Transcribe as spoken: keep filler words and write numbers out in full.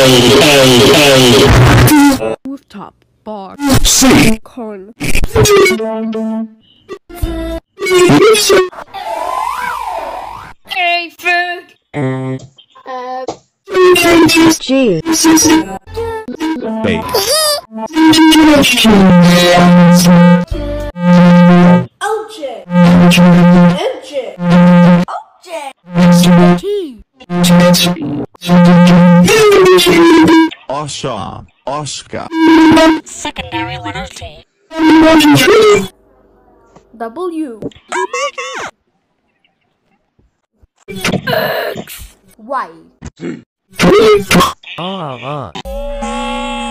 Rooftop bar. C. Corn. Hey, food. Uh, G. B. O J. M J. O J. T. Oscar. Oscar. Secondary letter T. W. X. Y. Ah, ah.